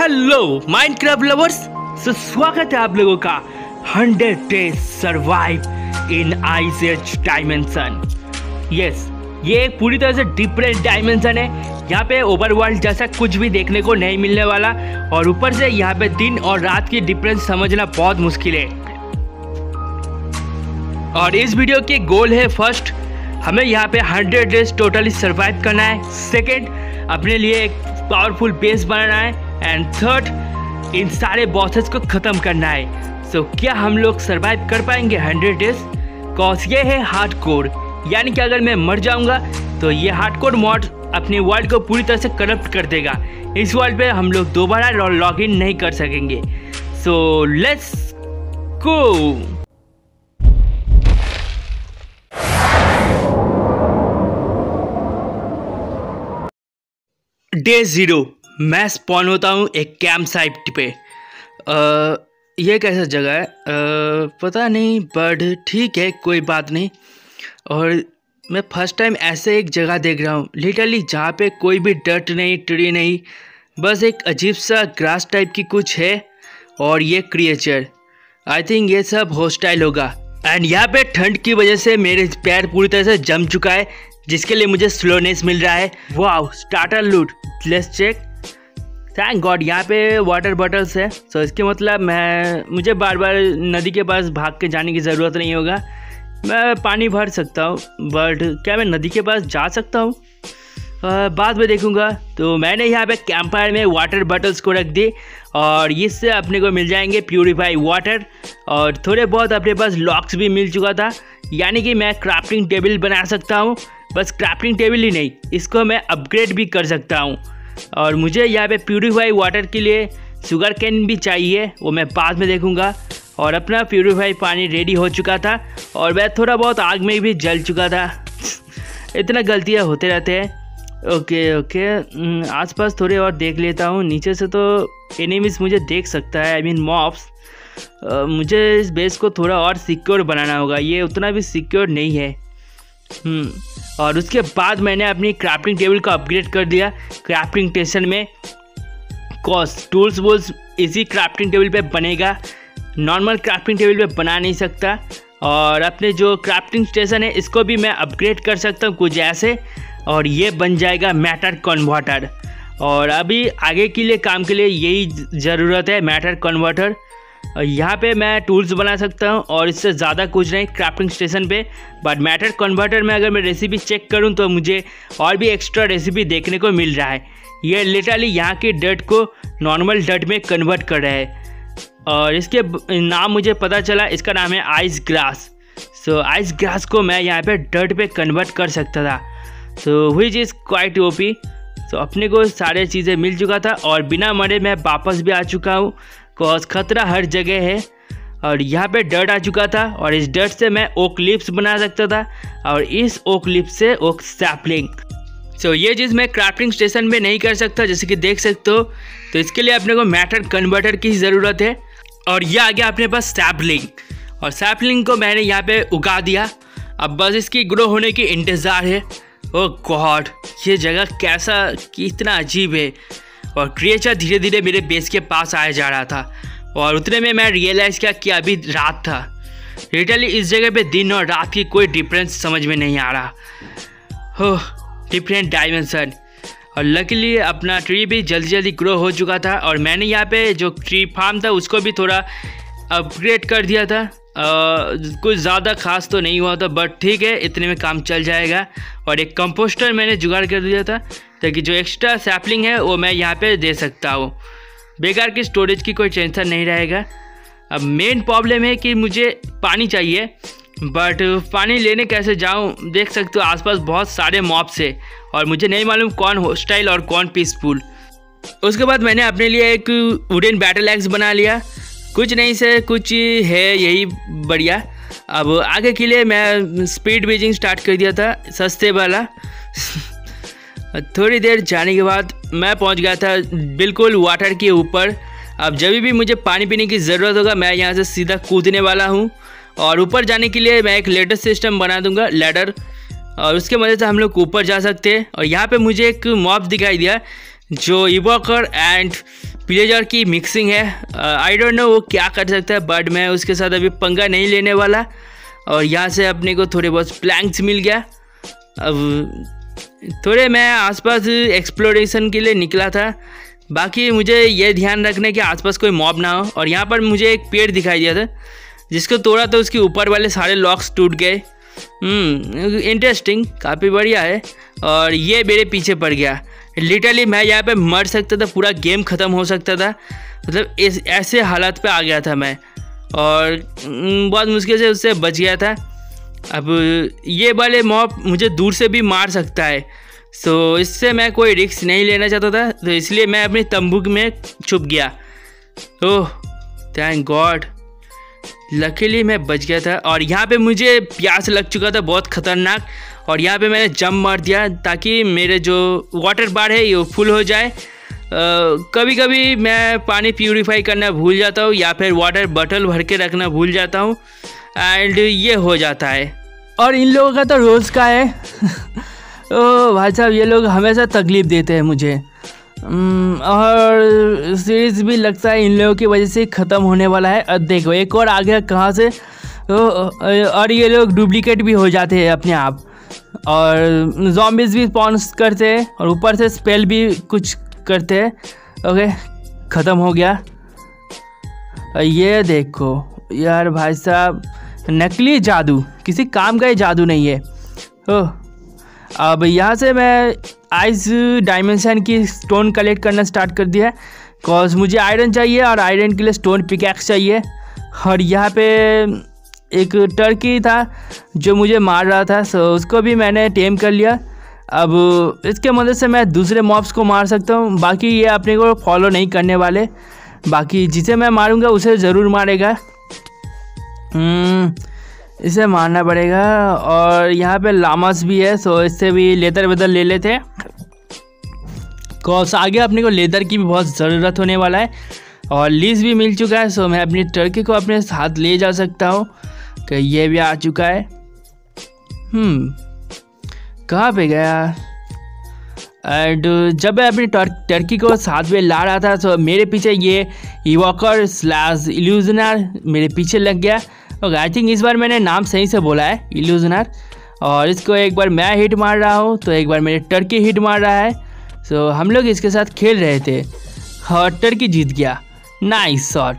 Hello Minecraft lovers, स्वागत है आप लोगों का 100 days survive in ice age dimension. Yes, ये एक पूरी तरह से डिफरेंट डायमेंशन है। यहाँ पे ओवरवर्ल्ड जैसा कुछ भी देखने को नहीं मिलने वाला, और ऊपर से यहाँ पे दिन और रात की डिफरेंस समझना बहुत मुश्किल है। और इस वीडियो की गोल है, फर्स्ट हमें यहाँ पे 100 डेज टोटली सर्वाइव करना है। सेकेंड, अपने लिए एक पावरफुल बेस बनाना है। एंड थर्ड, इन सारे बॉसेस को ख़त्म करना है। सो क्या हम लोग सर्वाइव कर पाएंगे 100 डेज? कॉज ये है हार्डकोर, यानी कि अगर मैं मर जाऊंगा तो ये हार्डकोर मॉड अपने वर्ल्ड को पूरी तरह से करप्ट कर देगा। इस वर्ल्ड पे हम लोग दोबारा लॉग इन नहीं कर सकेंगे। सो लेट्स गो। डे 0 मैं स्पॉन होता हूँ एक कैंप साइट पे। ये कैसा जगह है पता नहीं, बट ठीक है, कोई बात नहीं। और मैं फर्स्ट टाइम ऐसे एक जगह देख रहा हूँ लिटरली, जहाँ पे कोई भी डर्ट नहीं, ट्री नहीं, बस एक अजीब सा ग्रास टाइप की कुछ है। और ये क्रिएचर, आई थिंक ये सब हॉस्टाइल होगा। एंड यहाँ पे ठंड की वजह से मेरे पैर पूरी तरह से जम चुका है, जिसके लिए मुझे स्लोनेस मिल रहा है। Wow, starter loot, let's check. Thank God यहाँ पे वाटर बॉटल्स है। सो इसके मतलब मुझे बार बार नदी के पास भाग के जाने की ज़रूरत नहीं होगा। मैं पानी भर सकता हूँ, बट क्या मैं नदी के पास जा सकता हूँ? बाद में देखूँगा। तो मैंने यहाँ पे कैंपफायर में वाटर बॉटल्स को रख दी, और इससे अपने को मिल जाएंगे प्यूरीफाई वाटर। और थोड़े बहुत अपने पास लॉक्स भी मिल चुका था, यानी कि मैं क्राफ्टिंग टेबल बना सकता हूँ। बस क्राफ्टिंग टेबल ही नहीं, इसको मैं अपग्रेड भी कर सकता हूँ। और मुझे यहाँ पे प्यूरीफाई वाटर के लिए शुगर कैन भी चाहिए, वो मैं बाद में देखूँगा। और अपना प्यूरीफाई पानी रेडी हो चुका था, और मैं थोड़ा बहुत आग में भी जल चुका था। इतना गलतियाँ होते रहते हैं। ओके, आसपास थोड़े और देख लेता हूँ। नीचे से तो एनिमीज मुझे देख सकता है, आई मीन मॉब्स। मुझे इस बेस को थोड़ा और सिक्योर बनाना होगा, ये उतना भी सिक्योर नहीं है। और उसके बाद मैंने अपनी क्राफ्टिंग टेबल को अपग्रेड कर दिया क्राफ्टिंग स्टेशन में। कॉस्ट टूल्स वूल्स इसी क्राफ्टिंग टेबल पे बनेगा, नॉर्मल क्राफ्टिंग टेबल पे बना नहीं सकता। और अपने जो क्राफ्टिंग स्टेशन है इसको भी मैं अपग्रेड कर सकता हूँ कुछ ऐसे, और ये बन जाएगा मैटर कन्वर्टर। और अभी आगे के लिए काम के लिए यही ज़रूरत है, मैटर कन्वर्टर। यहाँ पे मैं टूल्स बना सकता हूँ, और इससे ज़्यादा कुछ नहीं क्राफ्टिंग स्टेशन पे। बट मैटर कन्वर्टर में अगर मैं रेसिपी चेक करूँ तो मुझे और भी एक्स्ट्रा रेसिपी देखने को मिल रहा है। ये लिटरली यहाँ की डर्ट को नॉर्मल डर्ट में कन्वर्ट कर रहा है। और इसके नाम मुझे पता चला, इसका नाम है ice grass. So ice grass को मैं यहाँ पे डर्ट पे कन्वर्ट कर सकता था, so which is quite OP. So अपने को सारे चीज़ें मिल चुका था, और बिना मरे मैं वापस भी आ चुका हूँ। कॉज खतरा हर जगह है। और यहाँ पे डर्ट आ चुका था, और इस डर्ट से मैं ओक लिप्स बना सकता था, और इस ओक लिप्स से ओक सैपलिंग। सो ये चीज़ मैं क्राफ्टिंग स्टेशन में नहीं कर सकता, जैसे कि देख सकते हो। तो इसके लिए अपने को मैटर कन्वर्टर की ज़रूरत है। और ये आ गया अपने पास सैपलिंग, और सैपलिंग को मैंने यहाँ पे उगा दिया। अब बस इसकी ग्रो होने की इंतज़ार है। ओह गॉड, ये जगह कैसा कितना अजीब है। और क्रिएचर धीरे धीरे मेरे बेस के पास आया जा रहा था, और उतने में मैं रियलाइज़ किया कि अभी रात था। लिटरली इस जगह पे दिन और रात की कोई डिफरेंस समझ में नहीं आ रहा। हो, डिफरेंट डायमेंशन। और लकीली अपना ट्री भी जल्दी जल्दी ग्रो हो चुका था, और मैंने यहाँ पे जो ट्री फार्म था उसको भी थोड़ा अपग्रेड कर दिया था। कुछ ज़्यादा खास तो नहीं हुआ था, बट ठीक है, इतने में काम चल जाएगा। और एक कंपोस्टर मैंने जुगाड़ कर दिया था, ताकि जो एक्स्ट्रा सैपलिंग है वो मैं यहाँ पे दे सकता हूँ। बेकार की स्टोरेज की कोई टेंशन नहीं रहेगा। अब मेन प्रॉब्लम है कि मुझे पानी चाहिए, बट पानी लेने कैसे जाऊँ? देख सकते हो आसपास बहुत सारे मॉब्स है, और मुझे नहीं मालूम कौन हॉस्टाइल और कौन पीसफुल। उसके बाद मैंने अपने लिए एक वुडन बैटल एक्स बना लिया। कुछ नहीं से कुछ है, यही बढ़िया। अब आगे के लिए मैं स्पीड बीजिंग स्टार्ट कर दिया था, सस्ते वाला। थोड़ी देर जाने के बाद मैं पहुंच गया था बिल्कुल वाटर के ऊपर। अब जब भी मुझे पानी पीने की ज़रूरत होगा मैं यहाँ से सीधा कूदने वाला हूँ। और ऊपर जाने के लिए मैं एक लेडर सिस्टम बना दूँगा, लैडर, और उसके मदद से हम लोग ऊपर जा सकते हैं। और यहाँ पे मुझे एक मॉब दिखाई दिया जो इवोकर एंड प्लेजर की मिक्सिंग है। आई डोंट नो वो क्या कर सकता है, बट मैं उसके साथ अभी पंगा नहीं लेने वाला। और यहाँ से अपने को थोड़े बहुत प्लैंक्स मिल गया। अब थोड़े मैं आसपास एक्सप्लोरेशन के लिए निकला था। बाकी मुझे ये ध्यान रखना है कि आसपास कोई मॉब ना हो। और यहाँ पर मुझे एक पेड़ दिखाई दिया था, जिसको तोड़ा तो उसके ऊपर वाले सारे लॉक्स टूट गए। इंटरेस्टिंग, काफ़ी बढ़िया है। और ये मेरे पीछे पड़ गया। लिटरली मैं यहाँ पे मर सकता था, पूरा गेम ख़त्म हो सकता था। मतलब ऐसे हालात पे आ गया था मैं, और बहुत मुश्किल से उससे बच गया था। अब ये वाले मॉब मुझे दूर से भी मार सकता है, सो इससे मैं कोई रिस्क नहीं लेना चाहता था, तो इसलिए मैं अपनी तंबू में छुप गया। ओह थैंक गॉड, लकीली मैं बच गया था। और यहाँ पे मुझे प्यास लग चुका था बहुत ख़तरनाक, और यहाँ पे मैंने जंप मार दिया ताकि मेरे जो वाटर बार है ये फुल हो जाए। कभी कभी मैं पानी प्यूरीफाई करना भूल जाता हूँ, या फिर वाटर बॉटल भर के रखना भूल जाता हूँ, एंड ये हो जाता है। और इन लोगों का तो रोज़ का है। ओ भाई साहब, ये लोग हमेशा तकलीफ़ देते हैं मुझे। और सीरीज़ भी लगता है इन लोगों की वजह से ख़त्म होने वाला है। अब देखो एक और आ गया कहाँ से। और ये लोग डुप्लीकेट भी हो जाते हैं अपने आप, और ज़ॉम्बीज़ भी स्पॉन करते हैं, और ऊपर से स्पेल भी कुछ करते हैं। ओके ख़त्म हो गया। ये देखो यार भाई साहब, नकली जादू, किसी काम का ही जादू नहीं है। ओह अब यहाँ से मैं आइस डायमेंशन की स्टोन कलेक्ट करना स्टार्ट कर दिया है, बिकॉज मुझे आयरन चाहिए, और आयरन के लिए स्टोन पिकैक्स चाहिए। और यहाँ पे एक टर्की था जो मुझे मार रहा था, सो उसको भी मैंने टेम कर लिया। अब इसके मदद से मैं दूसरे मॉब्स को मार सकता हूँ। बाकी ये अपने को फॉलो नहीं करने वाले, बाकी जिसे मैं मारूंगा उसे ज़रूर मारेगा। इसे मारना पड़ेगा। और यहाँ पे लामास भी है, सो इससे भी लेदर वेदर ले लेते हैं, बिकॉज आगे अपने को लेदर की भी बहुत ज़रूरत होने वाला है। और लीज भी मिल चुका है, सो मैं अपनी टर्की को अपने साथ ले जा सकता हूँ, कि ये भी आ चुका है। कहाँ पे गया? एंड जब मैं अपनी टर्की को साथ में ला रहा था, तो मेरे पीछे ये इवॉकर / इल्यूजनर मेरे पीछे लग गया। और आई थिंक इस बार मैंने नाम सही से बोला है, इल्यूजनर। और इसको एक बार मैं हिट मार रहा हूँ, तो एक बार मेरे टर्की हिट मार रहा है। सो हम लोग इसके साथ खेल रहे थे, और टर्की जीत गया। Nice shot.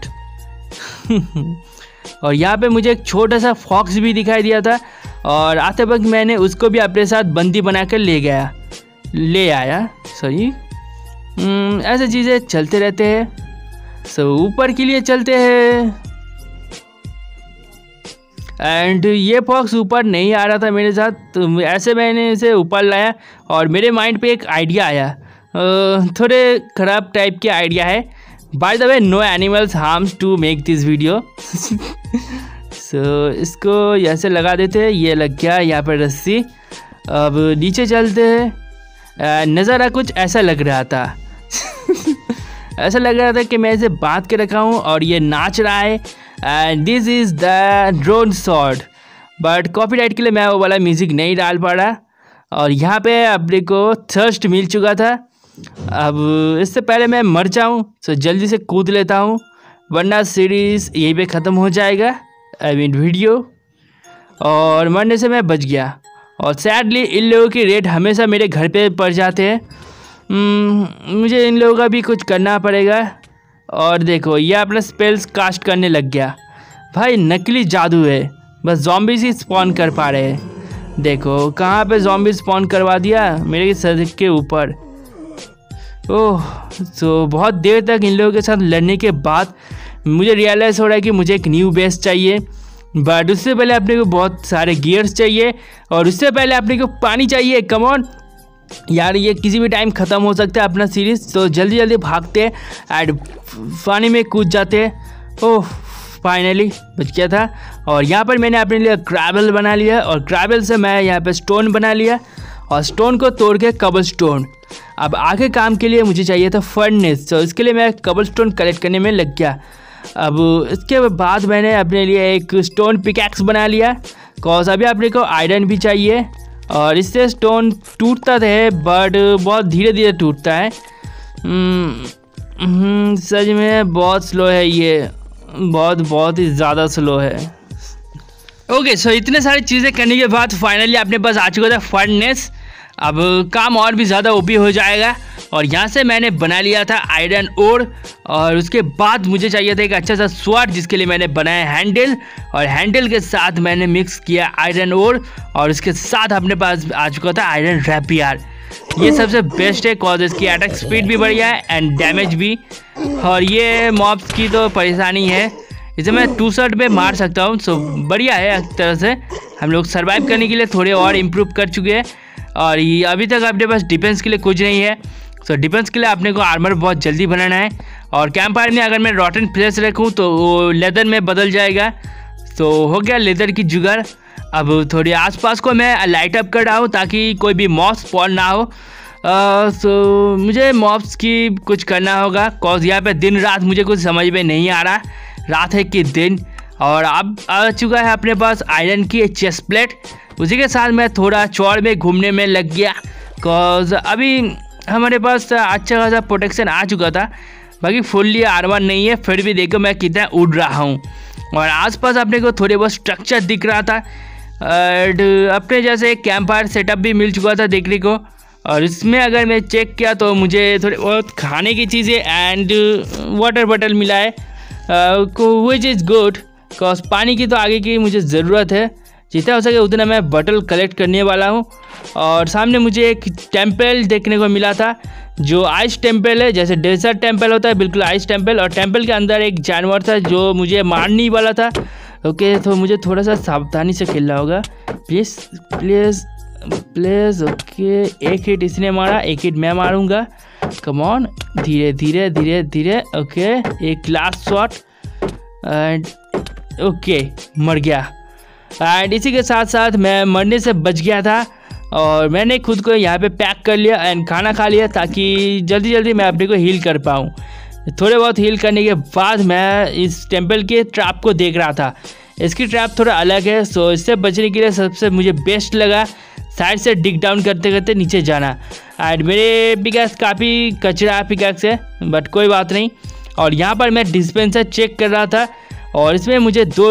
और यहाँ पे मुझे एक छोटा सा फॉक्स भी दिखाई दिया था, और आते वक्त मैंने उसको भी अपने साथ बंदी बनाकर ले आया। सॉरी, ऐसे चीज़ें चलते रहते हैं। सो ऊपर के लिए चलते हैं। एंड ये फॉक्स ऊपर नहीं आ रहा था मेरे साथ, तो ऐसे मैंने इसे ऊपर लाया, और मेरे माइंड पे एक आइडिया आया। थोड़े ख़राब टाइप के आइडिया है। By the way, no animals harms to make this video. So इसको ऐसे लगा देते हैं। ये लग गया यहाँ पर रस्सी। अब नीचे चलते हैं। नज़ारा कुछ ऐसा लग रहा था। ऐसा लग रहा था कि मैं इसे बांध के रखा हूँ, और ये नाच रहा है। And this is the drone shot, but copyright के लिए मैं वो वाला म्यूज़िक नहीं डाल पा रहा। और यहाँ पे अपने को थर्स्ट मिल चुका था। अब इससे पहले मैं मर जाऊँ, तो जल्दी से कूद लेता हूँ, वरना सीरीज़ यहीं पे ख़त्म हो जाएगा, आई मीन वीडियो। और मरने से मैं बच गया। और सैडली इन लोगों की रेड हमेशा मेरे घर पे पड़ जाते हैं। मुझे इन लोगों का भी कुछ करना पड़ेगा। और देखो ये अपना स्पेल्स कास्ट करने लग गया। भाई नकली जादू है, बस ज़ॉम्बीज़ ही स्पॉन कर पा रहे हैं। देखो कहाँ पे ज़ॉम्बी स्पॉन करवा दिया, मेरे सर के ऊपर। ओह तो बहुत देर तक इन लोगों के साथ लड़ने के बाद मुझे रियलाइज़ हो रहा है कि मुझे एक न्यू बेस चाहिए, बट उससे पहले अपने को बहुत सारे गियर्स चाहिए, और उससे पहले अपने को पानी चाहिए। कम ऑन यार, ये किसी भी टाइम ख़त्म हो सकता है अपना सीरीज़, तो जल्दी जल्दी भागते हैं एंड पानी में कूद जाते हैं। ओह फाइनली बच गया था। और यहाँ पर मैंने अपने लिए ग्रेवल बना लिया, और ग्रेवल से मैं यहाँ पे स्टोन बना लिया, और स्टोन को तोड़ के कबल स्टोन। अब आगे काम के लिए मुझे चाहिए था फर्नेस, तो इसके लिए मैं कबल स्टोन कलेक्ट करने में लग गया। अब इसके बाद मैंने अपने लिए एक स्टोन पिकैक्स बना लिया, कॉज अभी अपने को आयरन भी चाहिए, और इससे स्टोन टूटता है बट बहुत धीरे धीरे टूटता है। सच में बहुत स्लो है ये, बहुत ही ज़्यादा स्लो है। ओके सो इतने सारी चीज़ें करने के बाद फाइनली अपने पास आ चुका था फर्नेस। अब काम और भी ज़्यादा ओपी हो जाएगा। और यहाँ से मैंने बना लिया था आयरन ओर, और उसके बाद मुझे चाहिए था एक अच्छा सा स्वॉर्ड, जिसके लिए मैंने बनाया हैंडल, और हैंडल के साथ मैंने मिक्स किया आयरन ओर, और उसके साथ अपने पास आ चुका था आयरन रैपियर। ये सबसे बेस्ट है कॉज इसकी अटैक स्पीड भी बढ़िया है एंड डैमेज भी। और ये मॉब्स की तो परेशानी है, इसे मैं 2 शॉट पे मार सकता हूँ। सो बढ़िया है, एक तरह से हम लोग सर्वाइव करने के लिए थोड़े और इम्प्रूव कर चुके हैं। और ये अभी तक अपने पास डिफेंस के लिए कुछ नहीं है। सो डिफेंस के लिए अपने को आर्मर बहुत जल्दी बनाना है। और कैंप फायर में अगर मैं रॉटन फ्लेश रखूँ तो वो लेदर में बदल जाएगा। तो हो गया लेदर की जुगाड़। अब थोड़ी आसपास को मैं लाइट अप कर रहा हूँ ताकि कोई भी मॉब्स स्पॉन ना हो। सो मुझे मॉब्स की कुछ करना होगा कॉज यहाँ पे दिन रात मुझे कुछ समझ में नहीं आ रहा, रात है कि दिन। और अब आ चुका है अपने पास आयरन की चेस्ट प्लेट। उसी के साथ मैं थोड़ा चौड़ में घूमने में लग गया कॉज अभी हमारे पास अच्छा खासा प्रोटेक्शन आ चुका था। बाकी फुल्ली आर्मर नहीं है, फिर भी देखो मैं कितना उड़ रहा हूँ। और आसपास अपने को थोड़े बहुत स्ट्रक्चर दिख रहा था एंड अपने जैसे एक कैंप फायर सेटअप भी मिल चुका था देखने को। और इसमें अगर मैं चेक किया तो मुझे थोड़े बहुत खाने की चीज़ें एंड वाटर बॉटल मिला है, विच इज़ गुड कॉज पानी की तो आगे की मुझे ज़रूरत है। जितना हो सके उतना मैं बॉटल कलेक्ट करने वाला हूँ। और सामने मुझे एक टेम्पल देखने को मिला था जो आइस टेम्पल है, जैसे डेजर्ट टेम्पल होता है बिल्कुल आइस टेम्पल। और टेम्पल के अंदर एक जानवर था जो मुझे मारने वाला था। ओके तो मुझे थोड़ा सा सावधानी से खेलना होगा, प्लीज़ प्लीज़ प्लीज़। ओके एक हिट इसने मारा, एक हिट मैं मारूंगा। कम ऑन, धीरे धीरे धीरे धीरे। ओके एक लास्ट शॉट एंड ओके मर गया। एंड इसी के साथ साथ मैं मरने से बच गया था और मैंने खुद को यहाँ पे पैक कर लिया एंड खाना खा लिया ताकि जल्दी जल्दी मैं अपने को हील कर पाऊँ। थोड़े बहुत हील करने के बाद मैं इस टेम्पल के ट्रैप को देख रहा था। इसकी ट्रैप थोड़ा अलग है, सो इससे बचने के लिए सबसे मुझे बेस्ट लगा साइड से डिग डाउन करते करते नीचे जाना। एंड मेरे पिकैक्स काफ़ी कचरा पिकैक्स है बट कोई बात नहीं। और यहाँ पर मैं डिस्पेंसर चेक कर रहा था और इसमें मुझे 2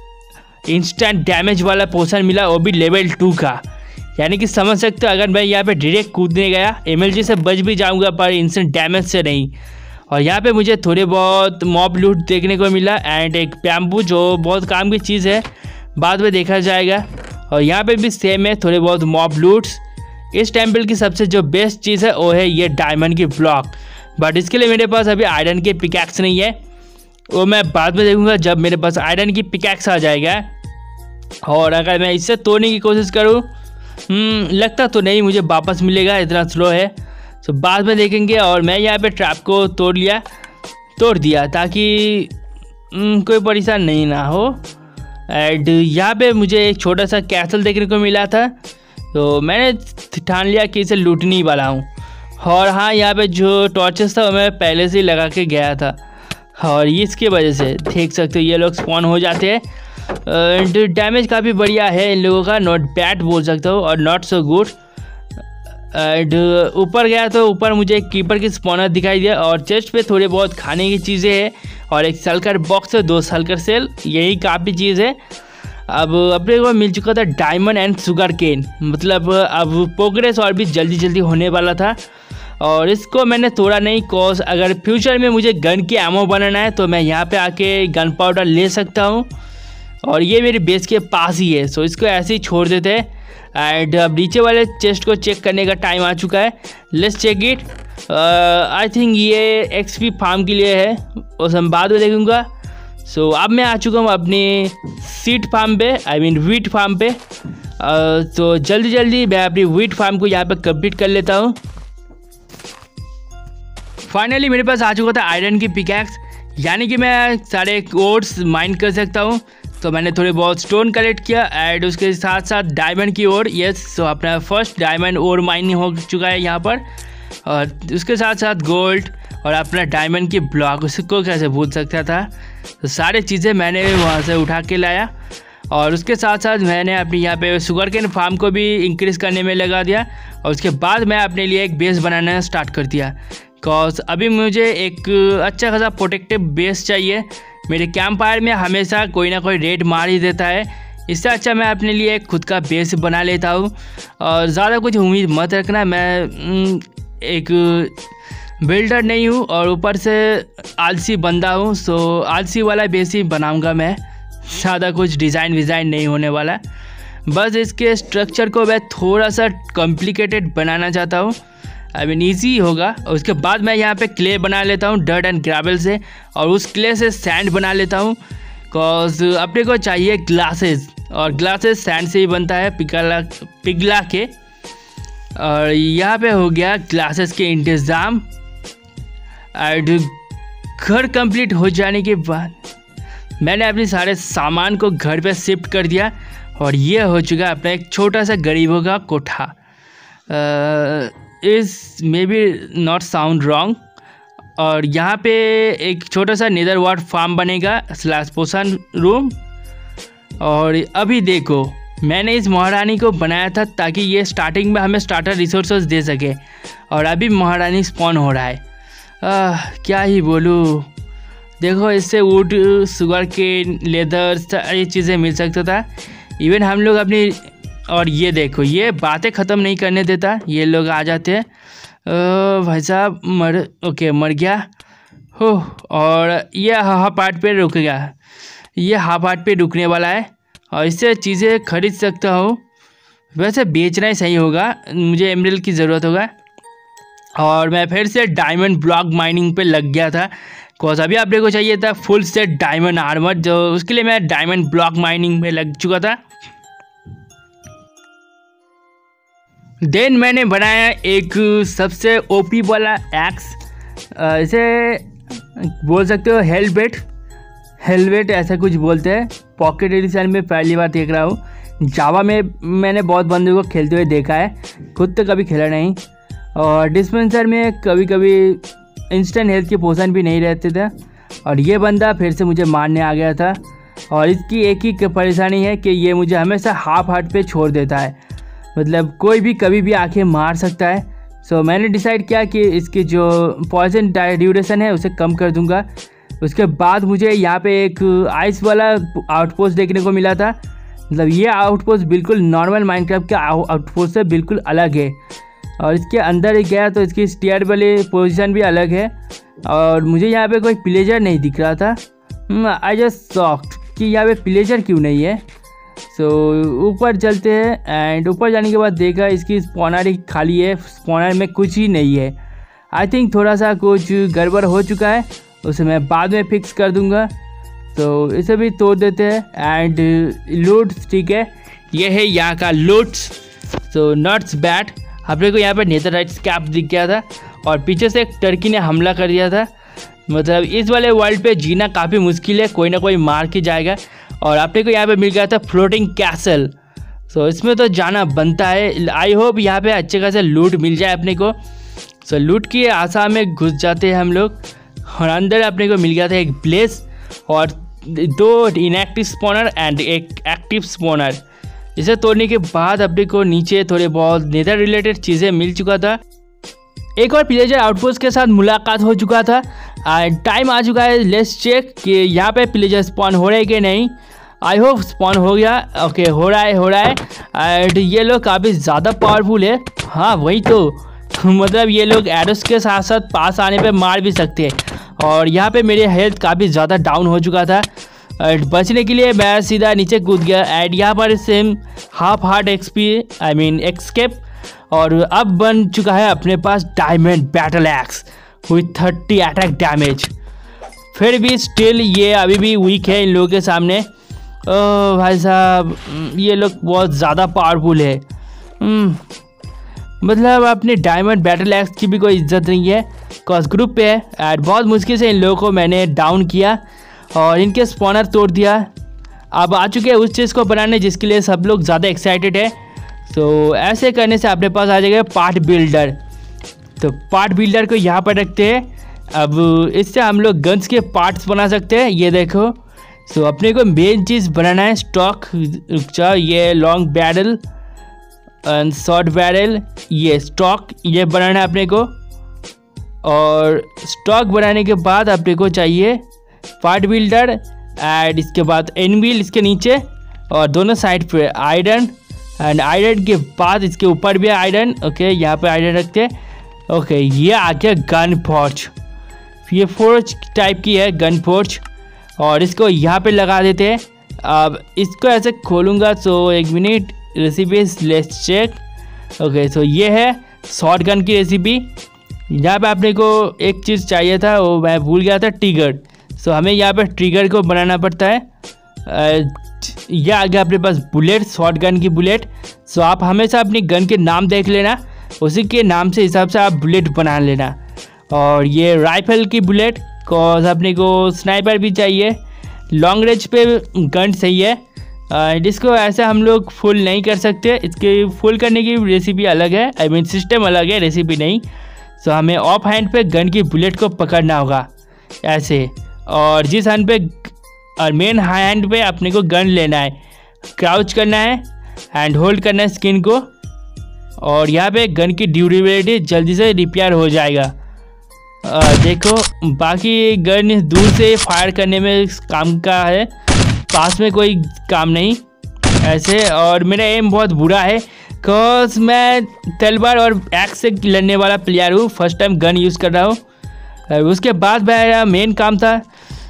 इंस्टेंट डैमेज वाला पोशन मिला, वो भी लेवल 2 का। यानी कि समझ सकते हो अगर मैं यहाँ पे डायरेक्ट कूदने गया एमएलजी से बच भी जाऊँगा पर इंस्टेंट डैमेज से नहीं। और यहाँ पे मुझे थोड़े बहुत मॉब लूट देखने को मिला एंड एक बैम्बू जो बहुत काम की चीज़ है, बाद में देखा जाएगा। और यहाँ पे भी सेम है थोड़े बहुत मॉब लूट्स। इस टेम्पल की सबसे जो बेस्ट चीज़ है वो है ये डायमंड की ब्लॉक, बट इसके लिए मेरे पास अभी आयरन की पिकैक्स नहीं है, वो मैं बाद में देखूँगा जब मेरे पास आयरन की पिकैक्स आ जाएगा। और अगर मैं इससे तोड़ने की कोशिश करूँ लगता तो नहीं मुझे वापस मिलेगा, इतना स्लो है। तो बाद में देखेंगे। और मैं यहाँ पे ट्रैप को तोड़ दिया ताकि कोई परेशान नहीं ना हो। एंड यहाँ पे मुझे एक छोटा सा कैसल देखने को मिला था, तो मैंने ठान लिया कि इसे लूटने वाला हूँ। और हाँ यहाँ पे जो टॉर्चेस था वो मैं पहले से ही लगा के गया था और इसकी वजह से देख सकते हो ये लोग स्पॉन हो जाते हैं। एंड डैमेज काफ़ी बढ़िया है इन लोगों का, नॉट बैड बोल सकता हूँ और नॉट सो गुड। एंड ऊपर गया तो ऊपर मुझे एक कीपर की स्पॉनर दिखाई दिया और चेस्ट पे थोड़े बहुत खाने की चीज़ें हैं और एक सल्कर बॉक्स है, 2 सल्कर सेल, यही काफ़ी चीज़ है। अब अपने को मिल चुका था डायमंड एंड शुगर केन, मतलब अब प्रोग्रेस और भी जल्दी जल्दी होने वाला था। और इसको मैंने तोड़ा नहीं कॉज अगर फ्यूचर में मुझे गन की एमो बनाना है तो मैं यहाँ पे आके गन पाउडर ले सकता हूँ और ये मेरी बेस के पास ही है। सो इसको ऐसे ही छोड़ देते हैं। एंड अब नीचे वाले चेस्ट को चेक करने का टाइम आ चुका है, let's check it. I think ये एक्सपी फार्म के लिए है, उस हम बाद में देखूँगा। सो अब मैं आ चुका हूँ अपने सीड फार्म पे, आई मीन वीट फार्म पे। तो जल्दी जल्दी मैं अपनी वीट फार्म को यहाँ पे कंप्लीट कर लेता हूँ। फाइनली मेरे पास आ चुका था आयरन की पिकैक्स, यानी कि मैं सारे ओर्स माइन कर सकता हूँ। तो मैंने थोड़े बहुत स्टोन कलेक्ट किया एंड उसके साथ साथ डायमंड की ओर, यस, तो अपना फर्स्ट डायमंड ओर माइन हो चुका है यहाँ पर। और उसके साथ साथ गोल्ड और अपना डायमंड की ब्लॉक, उसको कैसे भूल सकता था। तो सारी चीज़ें मैंने वहाँ से उठा के लाया और उसके साथ साथ मैंने अपनी यहाँ पे शुगर केन फार्म को भी इंक्रीज़ करने में लगा दिया। और उसके बाद मैं अपने लिए एक बेस बनाना स्टार्ट कर दिया कॉज अभी मुझे एक अच्छा खासा प्रोटेक्टिव बेस चाहिए। मेरे कैंप फायर में हमेशा कोई ना कोई रेड मार ही देता है, इससे अच्छा मैं अपने लिए एक खुद का बेस बना लेता हूँ। और ज़्यादा कुछ उम्मीद मत रखना, मैं एक बिल्डर नहीं हूँ और ऊपर से आलसी बंदा हूँ, सो आलसी वाला बेस ही बनाऊँगा मैं। ज़्यादा कुछ डिज़ाइन विज़ाइन नहीं होने वाला, बस इसके स्ट्रक्चर को मैं थोड़ा सा कॉम्प्लिकेटेड बनाना चाहता हूँ। आई मीन ईजी होगा। उसके बाद मैं यहाँ पे क्ले बना लेता हूँ डर्ट एंड ग्रेवल से, और उस क्ले से सैंड बना लेता हूँ। कॉज अपने को चाहिए ग्लासेस, और ग्लासेस सैंड से ही बनता है पिघला के। और यहाँ पे हो गया ग्लासेस के इंतज़ाम। एंड घर कंप्लीट हो जाने के बाद मैंने अपने सारे सामान को घर पे शिफ्ट कर दिया, और ये हो चुका अपना एक छोटा सा गरीबों का कोठा। इस maybe not sound wrong. और यहाँ पे एक छोटा सा नेदर वार्ड फार्म बनेगा / पोषण रूम। और अभी देखो, मैंने इस महारानी को बनाया था ताकि ये स्टार्टिंग में हमें स्टार्टर रिसोर्सेज दे सके, और अभी महारानी स्पॉन हो रहा है। क्या ही बोलूँ, देखो इससे वुड, शुगर केन, लेदर सारी चीज़ें मिल सकता था। इवन हम लोग अपनी, और ये देखो ये बातें ख़त्म नहीं करने देता, ये लोग आ जाते हैं। भाई साहब मर गया हो। और ये हाफ पार्ट पे रुक गया, ये हाफ पार्ट पे रुकने वाला है, और इससे चीज़ें खरीद सकता हूँ। वैसे बेचना ही सही होगा, मुझे एमरल्ड की ज़रूरत होगा। और मैं फिर से डायमंड ब्लॉक माइनिंग पे लग गया था, बिकॉज अभी अपने को चाहिए था फुल सेट डायमंड आर्मर, जो उसके लिए मैं डायमंड ब्लॉक माइनिंग में लग चुका था। देन मैंने बनाया एक सबसे ओपी वाला एक्स, इसे बोल सकते हो हेलवेट ऐसा कुछ बोलते हैं। पॉकेट एडिशन में पहली बार देख रहा हूँ। जावा में मैंने बहुत बंदों को खेलते हुए देखा है, खुद तो कभी खेला नहीं। और डिस्पेंसर में कभी कभी इंस्टेंट हेल्थ के पोशन भी नहीं रहते थे। और ये बंदा फिर से मुझे मारने आ गया था, और इसकी एक ही परेशानी है कि ये मुझे हमेशा हाफ हार्ट पे छोड़ देता है, मतलब कोई भी कभी भी आके मार सकता है। सो मैंने डिसाइड किया कि इसकी जो पॉइजन ड्यूरेशन है उसे कम कर दूंगा। उसके बाद मुझे यहाँ पे एक आइस वाला आउटपोस्ट देखने को मिला था। मतलब ये आउटपोस्ट बिल्कुल नॉर्मल माइनक्राफ्ट के आउटपोस्ट से बिल्कुल अलग है, और इसके अंदर ही गया तो इसकी स्टेयर वाली पोजीशन भी अलग है। और मुझे यहाँ पे कोई प्लेजर नहीं दिख रहा था। आई जस्ट शॉक्ड कि यहाँ पे प्लेजर क्यों नहीं है। सो ऊपर चलते हैं, एंड ऊपर जाने के बाद देखा इसकी स्पॉनर ही खाली है, स्पॉनर में कुछ ही नहीं है। आई थिंक थोड़ा सा कुछ गड़बड़ हो चुका है, उसे मैं बाद में फिक्स कर दूंगा। तो इसे भी तोड़ देते हैं। एंड लूट्स, ठीक है, ये है यहाँ का लूट्स। सो नॉट्स बैड। अपने को यहाँ पे नेदरराइट स्कैप दिख गया था, और पीछे से एक टर्की ने हमला कर दिया था। मतलब इस वाले वर्ल्ड पे जीना काफ़ी मुश्किल है, कोई ना कोई मार के जाएगा। और अपने को यहाँ पे मिल गया था फ्लोटिंग कैसल। सो इसमें तो जाना बनता है। आई होप यहाँ पे अच्छे खासे लूट मिल जाए अपने को। सो लूट की आशा में घुस जाते हैं हम लोग, और अंदर अपने को मिल गया था एक ब्लेस और 2 इनएक्टिव स्पॉनर एंड एक एक्टिव स्पॉनर। इसे तोड़ने के बाद अपने को नीचे थोड़े बहुत नेदर रिलेटेड चीज़ें मिल चुका था। एक और प्लेजर आउटपोस्ट के साथ मुलाकात हो चुका था। टाइम आ चुका है, लेट्स चेक कि यहाँ पे प्लेजर स्पॉन हो रहे कि नहीं। आई होप स्पॉन हो गया। ओके, हो रहा है। एंड ये लोग काफ़ी ज़्यादा पावरफुल है। हाँ वही तो मतलब ये लोग एरोस के साथ साथ पास आने पे मार भी सकते हैं। और यहाँ पे मेरे हेल्थ काफ़ी ज़्यादा डाउन हो चुका था। बचने के लिए मैं सीधा नीचे कूद गया। एंड यहाँ पर सेम हाफ हार्ट एक्सकेप। और अब बन चुका है अपने पास diamond battle axe with 30 attack damage. फिर भी स्टिल ये अभी भी वीक है इन लोगों के सामने। भाई साहब, ये लोग बहुत ज़्यादा पावरफुल है। मतलब अपने डायमंड बैटल एक्स की भी कोई इज्जत नहीं है, कॉस ग्रुप पे है। एंड बहुत मुश्किल से इन लोगों को मैंने डाउन किया और इनके स्पॉनर तोड़ दिया। अब आ चुके हैं उस चीज़ को बनाने जिसके लिए सब लोग ज़्यादा एक्साइटेड है। तो ऐसे करने से अपने पास आ जाएगा पार्ट बिल्डर। तो पार्ट बिल्डर को यहाँ पर रखते हैं। अब इससे हम लोग गन्स के पार्ट्स बना सकते हैं, ये देखो। सो अपने को मेन चीज़ बनाना है स्टॉक। ये long barrel and short barrel, ये स्टॉक, ये बनाना है अपने को। और स्टॉक बनाने के बाद अपने को चाहिए पार्ट बिल्डर एंड इसके बाद एनविल इसके नीचे और दोनों साइड पे आयरन एंड आयरन के बाद इसके ऊपर भी आयरन। ओके, यहाँ पे आयरन रखते हैं। ओके, ये आ गया गन फोर्ज। ये फोर्ज टाइप की है गन फोर्ज और इसको यहाँ पे लगा देते हैं। अब इसको ऐसे खोलूँगा तो एक minute, recipes let's check. Okay, तो ये है शॉर्ट गन की रेसिपी। यहाँ पे आपने को एक चीज़ चाहिए था, वो मैं भूल गया था, ट्रिगर। सो हमें यहाँ पे ट्रिगर को बनाना पड़ता है। ये आ गया अपने पास बुलेट, शॉर्ट गन की बुलेट। सो आप हमेशा अपनी गन के नाम देख लेना, उसी के नाम से हिसाब से आप बुलेट बना लेना। और ये राइफल की बुलेट, कॉज अपने को स्नाइपर भी चाहिए, लॉन्ग रेंज पे गन सही है। जिसको ऐसे हम लोग फुल नहीं कर सकते, इसके फुल करने की रेसिपी अलग है, आई मीन सिस्टम अलग है, रेसिपी नहीं। सो हमें ऑफ हैंड पे गन की बुलेट को पकड़ना होगा ऐसे, और जिस हैंड पे और मेन हैंड पे अपने को गन लेना है, क्राउच करना है एंड होल्ड करना है स्किन को, और यहाँ पे गन की ड्यूरेबिलिटी जल्दी से रिपेयर हो जाएगा। देखो बाकी गन दूर से फायर करने में काम का है, पास में कोई काम नहीं ऐसे। और मेरा एम बहुत बुरा है बिकॉज मैं तलवार और एक्स से लड़ने वाला प्लेयर हूँ, फर्स्ट टाइम गन यूज़ कर रहा हूँ। उसके बाद मेरा मेन काम था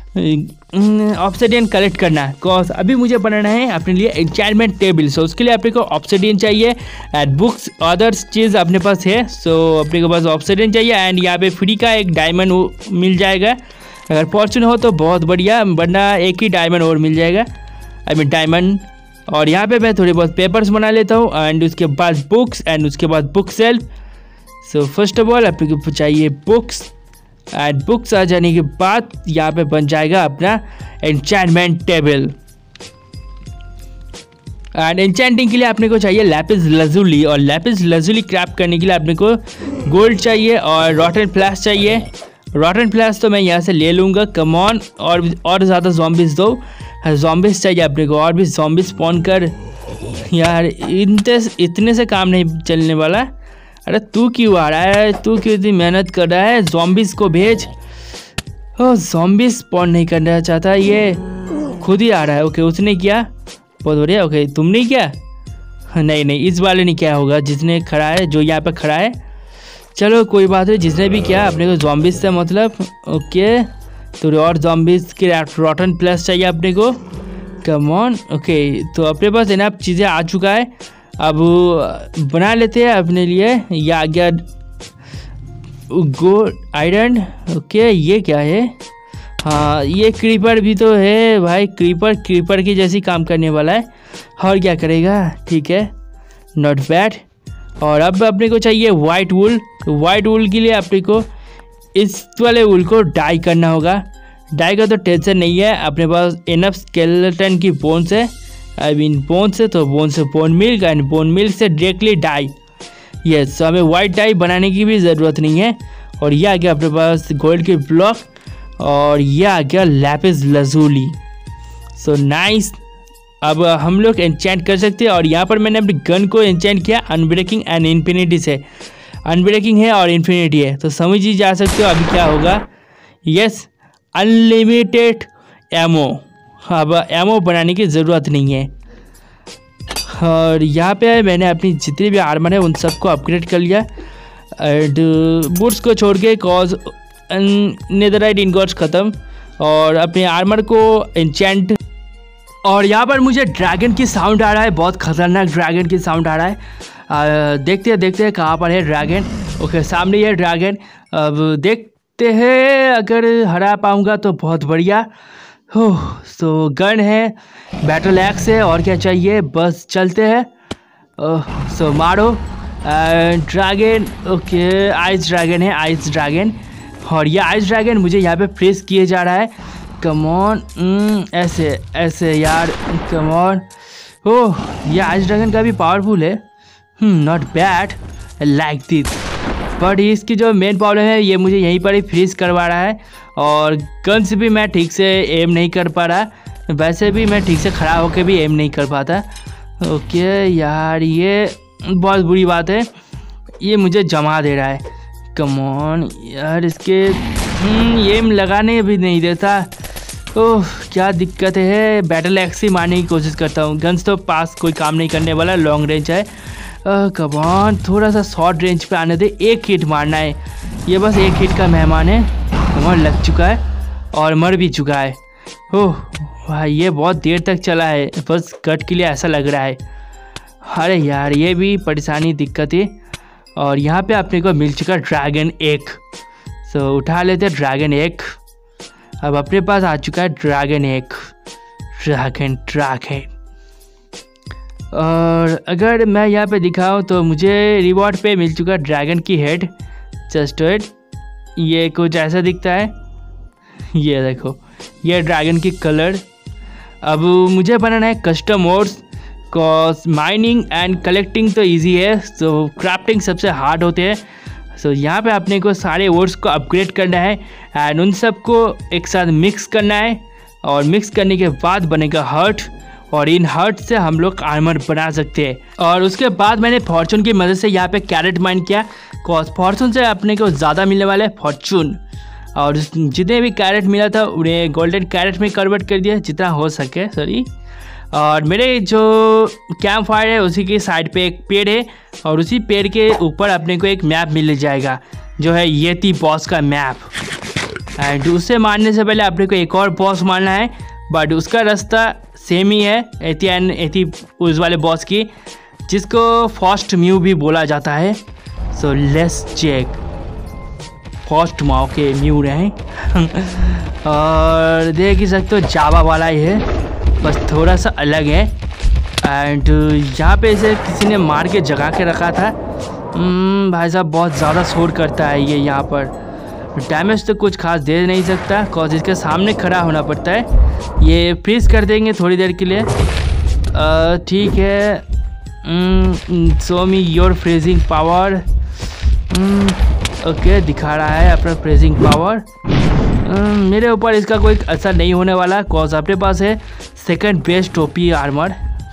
ऑब्सिडियन कलेक्ट करना, बिकॉज अभी मुझे बनाना है अपने लिए एन्चेंटमेंट टेबल। सो उसके लिए अपने को ऑब्सिडियन चाहिए एंड बुक्स अदर्स चीज़ अपने पास है। सो अपने को बस ऑब्सिडियन चाहिए एंड यहाँ पे फ्री का एक डायमंड मिल जाएगा, अगर फॉर्चून हो तो बहुत बढ़िया, वरना एक ही डायमंड और मिल जाएगा, आई मीन डायमंड। और यहाँ पे मैं थोड़े बहुत पेपर्स बना लेता हूँ एंड उसके बाद बुक्स एंड उसके बाद bookshelf. So first of all अपने को चाहिए बुक्स एंड बुक्स आ जाने के बाद यहाँ पे बन जाएगा अपना एन्चेंटमेंट टेबल। एंड एन्चेंटिंग के लिए अपने को चाहिए लैपिस लजुली, और लैपिस लजुली क्राफ्ट करने के लिए अपने को गोल्ड चाहिए और रॉटन फ्लैश चाहिए। रॉटन फ्लैश तो मैं यहाँ से ले लूँगा, कम ऑन। और ज़्यादा ज़ॉम्बिस दो, ज़ॉम्बिस चाहिए अपने को, और भी ज़ॉम्बिस स्पॉन कर यार, इतने से काम नहीं चलने वाला। अरे तू क्यों आ रहा है, तू क्यों इतनी मेहनत कर रहा है, ज़ॉम्बिस को भेज। ओ ज़ॉम्बिस स्पॉन नहीं करना चाहता, ये खुद ही आ रहा है। ओके उसने किया, बहुत बढ़िया। ओके तुमने किया? नहीं इस वाले ने क्या होगा, जिसने खड़ा है, जो यहाँ पे खड़ा है। चलो कोई बात नहीं, जिसने भी किया अपने को ज़ॉम्बिस से मतलब। ओके तो और ज़ॉम्बिस के रॉटन प्लस चाहिए अपने को, कम ऑन। ओके तो अपने पास इनफ चीज़ें आ चुका है, अब बना लेते हैं अपने लिए। ये आ गया गोल्ड आयरन। ओके ये क्या है, हाँ ये क्रीपर भी तो है भाई, क्रीपर की जैसी काम करने वाला है, और क्या करेगा, ठीक है नॉट बैड। और अब अपने को चाहिए वाइट वूल। वाइट वूल के लिए अपने को इस वाले वूल को डाई करना होगा। डाई का तो टेंशन नहीं है, अपने पास इनफ स्केलेटन की बोन्स है, आई मीन बोन्स है, तो बोन से bone milk and bone milk से डायरेक्टली डाई। यस, तो हमें वाइट डाई बनाने की भी ज़रूरत नहीं है। और ये आ गया अपने पास गोल्ड के ब्लॉक, और ये आ गया लैपिस लजुली। सो नाइस, अब हम लोग एन्चेंट कर सकते हैं। और यहाँ पर मैंने अपनी गन को एन्चेंट किया अनब्रेकिंग एंड इन्फिनिटी से। अनब्रेकिंग है और इन्फिनिटी है, तो समझ ही जा सकते हो अभी क्या होगा। यस, अनलिमिटेड एमो, अब एमो बनाने की ज़रूरत नहीं है। और यहाँ पे मैंने अपनी जितनी भी आर्मर है उन सबको अपग्रेड कर लिया, एंड बूट्स को छोड़ के, कॉज नेदरराइट इनगॉट्स ख़त्म, और अपने आर्मर को एन्चेंट। और यहाँ पर मुझे ड्रैगन की साउंड आ रहा है, बहुत खतरनाक ड्रैगन की साउंड आ रहा है। देखते हैं कहाँ पर है ड्रैगन। ओके सामने ये ड्रैगन, अब देखते हैं, अगर हरा पाऊँगा तो बहुत बढ़िया। ओह सो गन है, बैटल एक्स है, और क्या चाहिए, बस चलते हैं। सो मारो ड्रैगन। ओके आइस ड्रैगन है, आइस ड्रैगन, और ये आइस ड्रैगन मुझे यहाँ पे प्रेस किए जा रहा है। कम ऑन, ऐसे यार, कम ऑन। ओह ये आइस ड्रैगन का भी पावरफुल है, not bad, like this. But इसकी जो मेन प्रॉब्लम है, ये मुझे यहीं पर ही फ्रीज करवा रहा है, और गन से भी मैं ठीक से एम नहीं कर पा रहा, वैसे भी मैं ठीक से खड़ा होकर भी एम नहीं कर पाता। ओके यार ये बहुत बुरी बात है, ये मुझे जमा दे रहा है, कम ऑन यार, इसके एम लगाने भी नहीं देता। ओह क्या दिक्कत है। बैटल एक्स ही मारने की कोशिश करता हूँ। गन्स तो पास कोई काम नहीं करने वाला, लॉन्ग रेंज है। कम ऑन थोड़ा सा शॉर्ट रेंज पे आने दे। एक हिट मारना है, ये बस एक हिट का मेहमान है। कम ऑन लग चुका है और मर भी चुका है। ओह भाई ये बहुत देर तक चला है, बस कट के लिए ऐसा लग रहा है। अरे यार ये भी परेशानी दिक्कत है। और यहाँ पे अपने को मिल चुका ड्रैगन एग। सो उठा लेते हैं ड्रैगन एग। अब अपने पास आ चुका है ड्रैगन एग। ड्रैगन। और अगर मैं यहाँ पे दिखाऊँ तो मुझे रिवॉर्ड पे मिल चुका ड्रैगन की हेड। जस्ट वेट, ये कुछ ऐसा दिखता है। ये देखो, ये ड्रैगन की कलर। अब मुझे बनाना है custom mods, cause mining and collecting तो इजी है, तो क्राफ्टिंग सबसे हार्ड होते हैं। सो यहाँ पे अपने को सारे वर्ड्स को अपग्रेड करना है एंड उन सबको एक साथ मिक्स करना है। और मिक्स करने के बाद बनेगा हर्ट, और इन हर्ट से हम लोग आर्मर बना सकते हैं। और उसके बाद मैंने फॉर्चून की मदद से यहाँ पे कैरेट माइन किया, कॉज फॉर्चून से अपने को ज़्यादा मिलने वाला है फॉर्चून। और जितने भी कैरेट मिला था उन्हें गोल्डन कैरेट में कन्वर्ट कर दिया जितना हो सके। सॉरी। और मेरे जो कैंप फायर है उसी के साइड पे एक पेड़ है, और उसी पेड़ के ऊपर अपने को एक मैप मिल जाएगा जो है येती बॉस का मैप। एंड उसे मारने से पहले अपने को एक और बॉस मारना है, बट उसका रास्ता सेम ही है एती उस वाले बॉस की, जिसको फर्स्ट म्यू भी बोला जाता है। So let's check. फर्स्ट माओ के म्यू रहे। और देख ही सकते हो जावा वाला ही है, बस थोड़ा सा अलग है। एंड यहाँ पे इसे किसी ने मार के जगा के रखा था। भाई साहब बहुत ज़्यादा शोर करता है ये। यहाँ पर डैमेज तो कुछ खास दे नहीं सकता, कॉज इसके सामने खड़ा होना पड़ता है। ये फ्रीज कर देंगे थोड़ी देर के लिए। ठीक है, show me your freezing power. Okay दिखा रहा है अपना फ्रीजिंग पावर। मेरे ऊपर इसका कोई असर नहीं होने वाला, कॉज अपने पास है सेकंड बेस्ट टोपी आर्मर।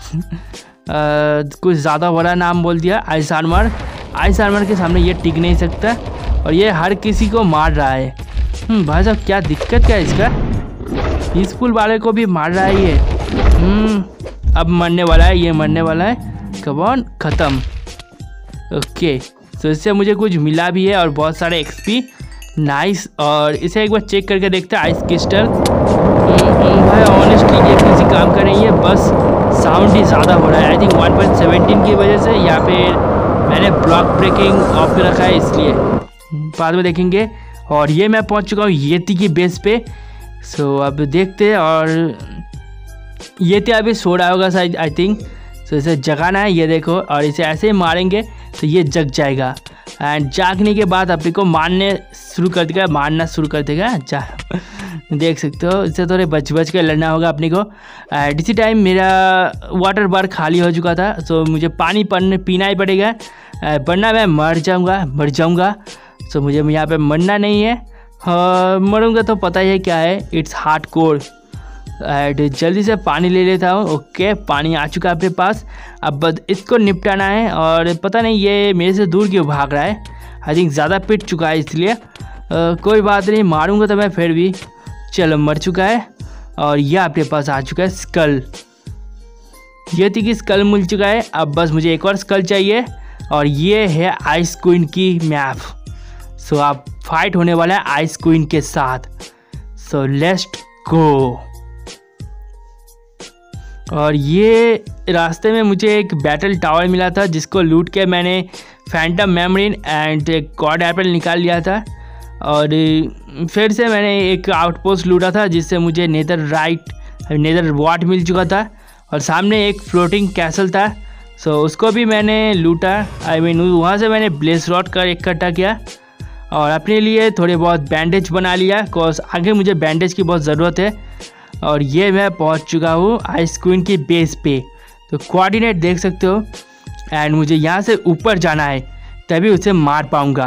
कुछ ज़्यादा बड़ा नाम बोल दिया, आइस आर्मर। आइस आर्मर के सामने ये टिक नहीं सकता, और ये हर किसी को मार रहा है। भाई साहब क्या दिक्कत क्या है इसका, पीसफुल वाले को भी मार रहा है ये। अब मरने वाला है, ये मरने वाला है। कम ऑन ख़त्म। ओके तो इससे मुझे कुछ मिला भी है और बहुत सारे एक्सपी। नाइस। और इसे एक बार चेक करके देखते हैं। Ice crystal. भाई ऑनेस्टली ये किसी काम का नहीं है, बस साउंड ही ज़्यादा हो रहा है। आई थिंक 1.17 की वजह से यहाँ पे मैंने ब्लॉक ब्रेकिंग ऑफ रखा है, इसलिए बाद में देखेंगे। और ये मैं पहुँच चुका हूँ येती की बेस पे। सो अब देखते हैं। और येती अभी सो रहा होगा शायद, आई थिंक। सो इसे जगाना है, ये देखो। और इसे ऐसे ही मारेंगे तो ये जग जाएगा। एंड जागने के बाद अपने को मारना शुरू कर देगा। देख सकते हो, इससे थोड़े बच के लड़ना होगा अपने को। एंड इसी टाइम मेरा वाटर बार खाली हो चुका था, सो मुझे पानी पीना ही पड़ेगा, वरना मैं मर जाऊँगा। सो मुझे यहाँ पे मरना नहीं है। मरूँगा तो पता ही है क्या है, इट्स हार्ड कोर। एंड जल्दी से पानी ले लेता हूँ। ओके पानी आ चुका है अपने पास। अब बस इसको निपटाना है। और पता नहीं ये मेरे से दूर क्यों भाग रहा है, आई थिंक ज़्यादा पिट चुका है इसलिए। कोई बात नहीं, मारूंगा तो मैं फिर भी। चलो मर चुका है। और यह अपने पास आ चुका है स्कल। ये थी कि स्कल मिल चुका है। अब बस मुझे एक और स्कल चाहिए, और ये है आइस क्वीन की मैप। सो अब फाइट होने वाला है आइस क्वीन के साथ। So let's go. और ये रास्ते में मुझे एक बैटल टावर मिला था, जिसको लूट के मैंने फैंटम मेमोरीन एंड एक गॉड एप्पल निकाल लिया था। और फिर से मैंने एक आउटपोस्ट लूटा था, जिससे मुझे नेदर वॉट मिल चुका था। और सामने एक फ्लोटिंग कैसल था, सो उसको भी मैंने लूटा। वहाँ से मैंने ब्लेस रॉड का इकट्ठा किया और अपने लिए थोड़े बहुत बैंडेज बना लिया, बिकॉज आगे मुझे बैंडेज की बहुत ज़रूरत है। और ये मैं पहुंच चुका हूँ आइस क्वीन की बेस पे। तो कोऑर्डिनेट देख सकते हो। एंड मुझे यहाँ से ऊपर जाना है, तभी उसे मार पाऊँगा।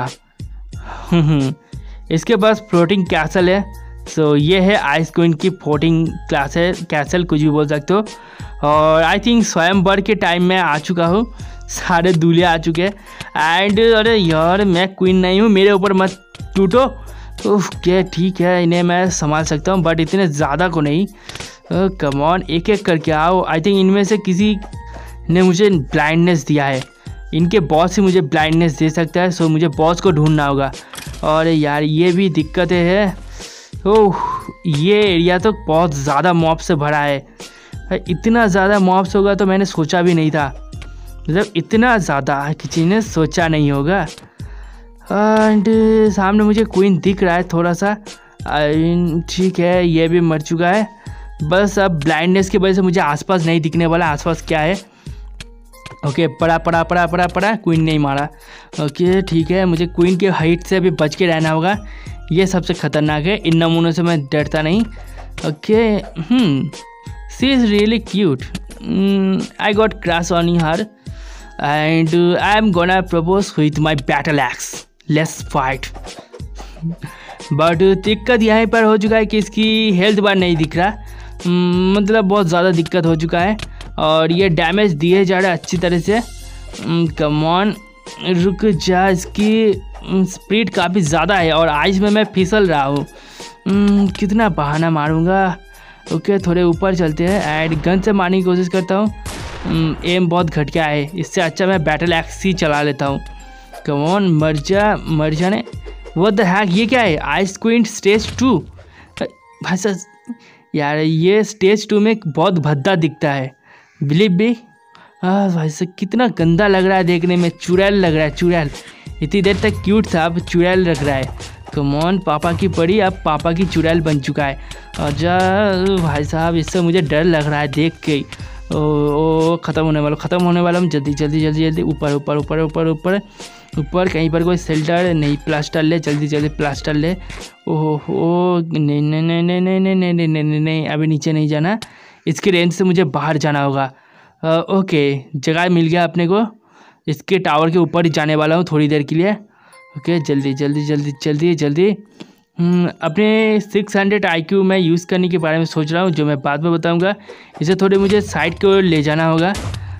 इसके पास फ्लोटिंग कैसल है। सो ये है आइस क्वीन की फ्लोटिंग कैसल, कुछ भी बोल सकते हो। और आई थिंक स्वयंवर के टाइम में आ चुका हूँ। सारे दूल्हे आ चुके हैं। एंड अरे यार मैं क्वीन नहीं हूँ, मेरे ऊपर मत टूटो। उफ क्या, ठीक है इन्हें मैं संभाल सकता हूँ बट इतने ज़्यादा को नहीं। कम ऑन, एक एक करके आओ। आई थिंक इनमें से किसी ने मुझे ब्लाइंडनेस दिया है, इनके बॉस ही मुझे ब्लाइंडनेस दे सकता है। सो मुझे बॉस को ढूंढना होगा। और यार ये भी दिक्कतें है। ओह ये एरिया तो बहुत ज़्यादा मॉब से भरा है। इतना ज़्यादा मॉब्स होगा तो मैंने सोचा भी नहीं था, मतलब इतना ज़्यादा किसी ने सोचा नहीं होगा। एंड सामने मुझे क्वीन दिख रहा है थोड़ा सा। ठीक है ये भी मर चुका है। बस अब ब्लाइंडनेस की वजह से मुझे आसपास नहीं दिखने वाला आसपास क्या है। ओके पड़ा पड़ा पड़ा पड़ा पड़ा, क्वीन नहीं मारा। ओके ठीक है, मुझे क्वीन के हाइट से अभी बच के रहना होगा, ये सबसे खतरनाक है। इन नमूनों से मैं डरता नहीं। Okay she is really cute, I got crush on her and I am gonna propose with my battle axe, let's fight. But दिक्कत यहाँ पर हो चुका है कि इसकी हेल्थ बार नहीं दिख रहा, मतलब बहुत ज़्यादा दिक्कत हो चुका है और ये डैमेज दिए जा रहा है अच्छी तरह से। कम ऑन रुक जा, इसकी स्पीड काफ़ी ज़्यादा है और आइस में मैं फिसल रहा हूँ। कितना बहाना मारूंगा। ओके थोड़े ऊपर चलते हैं एंड गन से मारने की कोशिश करता हूँ। एम बहुत घटिया है, इससे अच्छा मैं बैटल एक्स ही चला लेता हूँ। कम ऑन मर जाने। व्हाट द हैक, ये क्या है? Ice queen stage 2। भाई साहब यार ये स्टेज 2 में बहुत भद्दा दिखता है, बिलीव भी। भाई साहब कितना गंदा लग रहा है देखने में, चुड़ैल लग रहा है, चुड़ैल। इतनी देर तक क्यूट था, अब चुड़ैल लग रहा है। कम ऑन पापा की परी अब पापा की चुड़ैल बन चुका है। अच्छा भाई साहब इससे मुझे डर लग रहा है देख के। ओ ख़त्म होने वाला हूँ। जल्दी जल्दी जल्दी जल्दी ऊपर ऊपर ऊपर ऊपर ऊपर ऊपर, कहीं पर कोई शेल्टर नहीं, प्लास्टर ले जल्दी जल्दी प्लास्टर ले। ओहो नहीं नहीं नहीं नहीं नहीं नहीं नहीं नहीं नहीं नहीं, अभी नीचे नहीं जाना, इसकी रेंज से मुझे बाहर जाना होगा। ओके जगह मिल गया अपने को, इसके टावर के ऊपर ही जाने वाला हूँ थोड़ी देर के लिए। ओके जल्दी जल्दी जल्दी जल्दी जल्दी। अपने 600 IQ मैं यूज़ करने के बारे में सोच रहा हूँ, जो मैं बाद में बताऊँगा। इसे थोड़े मुझे साइड की ओर ले जाना होगा।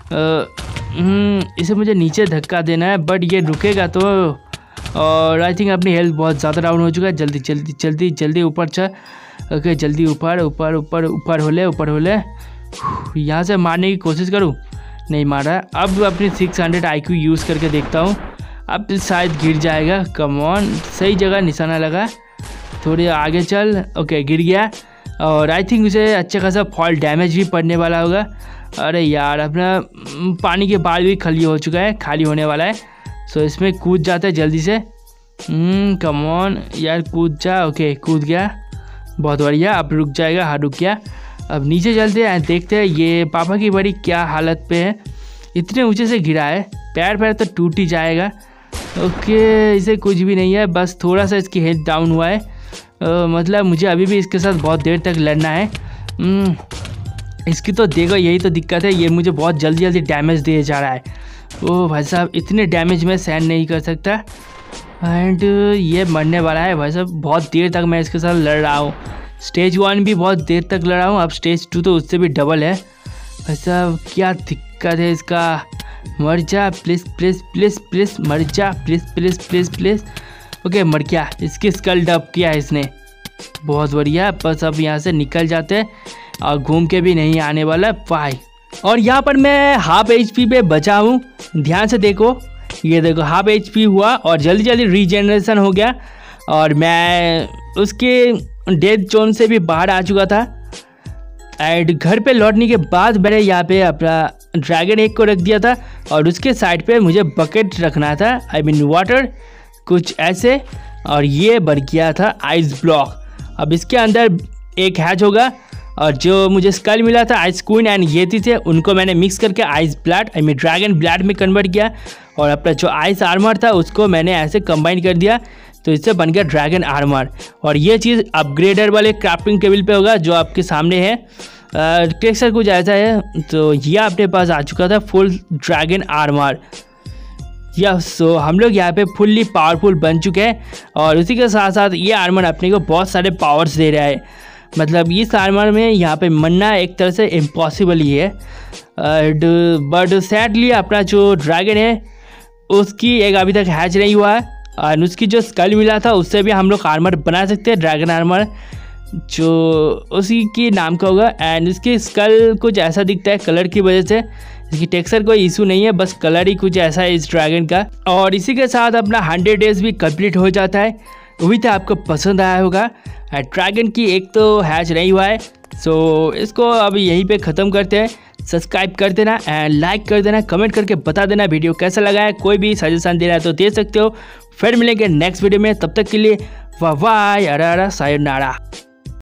इसे मुझे नीचे धक्का देना है बट ये रुकेगा तो। और आई थिंक अपनी हेल्थ बहुत ज़्यादा डाउन हो चुका है। जल्दी जल्दी जल्दी जल्दी ऊपर चल। ओके जल्दी ऊपर ऊपर ऊपर ऊपर होले। यहाँ से मारने की कोशिश करूँ, नहीं मारा। अब अपनी 600 IQ यूज़ करके देखता हूँ, अब शायद गिर जाएगा। कम ऑन सही जगह निशाना लगा, थोड़े आगे चल। ओके गिर गया और आई थिंक उसे अच्छा खासा फॉल डैमेज भी पड़ने वाला होगा। अरे यार अपना पानी के बाद भी खाली हो चुका है, खाली होने वाला है। सो इसमें कूद जाता है जल्दी से। कम ऑन यार कूद जा। ओके कूद गया, बहुत बढ़िया। अब रुक जाएगा, हाँ रुक गया। अब नीचे चलते हैं, देखते हैं ये पापा की बड़ी क्या हालत पे है। इतने ऊंचे से गिरा है, पैर तो टूट ही जाएगा। ओके इसे कुछ भी नहीं है, बस थोड़ा सा इसकी हेल्थ डाउन हुआ है। मतलब मुझे अभी भी इसके साथ बहुत देर तक लड़ना है। इसकी तो देखो यही तो दिक्कत है, ये मुझे बहुत जल्दी जल्दी डैमेज दिए जा रहा है। ओह भाई साहब इतने डैमेज मैं सहन नहीं कर सकता एंड ये मरने वाला है। भाई साहब बहुत देर तक मैं इसके साथ लड़ रहा हूँ। स्टेज 1 भी बहुत देर तक लड़ा हूँ, अब स्टेज 2 तो उससे भी डबल है। भाई साहब क्या दिक्कत है इसका। मर जा प्लीज़ प्लीज़ प्लीज़ प्लीज़, मर जा please please please please. Okay मर गया, इसकी स्कल डब किया इसने, बहुत बढ़िया। बस अब यहाँ से निकल जाते हैं और घूम के भी नहीं आने वाला भाई। और यहाँ पर मैं हाफ HP पे बचा हूँ, ध्यान से देखो, ये देखो हाफ HP हुआ और जल्दी जल्दी रीजनरेशन हो गया और मैं उसके डेथ जोन से भी बाहर आ चुका था। एंड घर पे लौटने के बाद मैंने यहाँ पे अपना ड्रैगन एग को रख दिया था और उसके साइड पे मुझे बकेट रखना था, आई मीन वाटर कुछ ऐसे। और ये बन गया था आइस ब्लॉक। अब इसके अंदर एक हैच होगा और जो मुझे स्कल मिला था आइस क्वीन एंड येती थे, उनको मैंने मिक्स करके ice blood I mean dragon blood में कन्वर्ट किया और अपना जो आइस आर्मर था उसको मैंने ऐसे कंबाइन कर दिया, तो इससे बन गया ड्रैगन आर्मर। और ये चीज़ अपग्रेडर वाले क्राफ्टिंग टेबल पे होगा जो आपके सामने है। टेक्सचर कुछ ऐसा है, तो ये अपने पास आ चुका था फुल ड्रैगन आर्मर। या सो हम लोग यहाँ पे फुल्ली पावरफुल बन चुके हैं और उसी के साथ साथ ये आर्मर अपने को बहुत सारे पावर्स दे रहा है। मतलब इस आर्मर में यहाँ पे मरना एक तरह से इम्पॉसिबल ही है। बट सैडली अपना जो ड्रैगन है उसकी एक अभी तक हैच नहीं हुआ है, और उसकी जो स्कल मिला था उससे भी हम लोग आर्मर बना सकते हैं, ड्रैगन आर्मर जो उसी के नाम का होगा। एंड इसकी स्कल कुछ ऐसा दिखता है कलर की वजह से, इसकी टेक्सचर कोई इशू नहीं है, बस कलर ही कुछ ऐसा है इस ड्रैगन का। और इसी के साथ अपना 100 डेज भी कंप्लीट हो जाता है। उम्मीद है आपको पसंद आया होगा। ड्रैगन की एक तो हैच नहीं हुआ है, सो इसको अब यहीं पे ख़त्म करते हैं। सब्सक्राइब कर देना एंड लाइक कर देना, कमेंट करके बता देना वीडियो कैसा लगा है। कोई भी सजेशन देना है तो दे सकते हो। फिर मिलेंगे नेक्स्ट वीडियो में, तब तक के लिए बाय बाय, सायोनारा।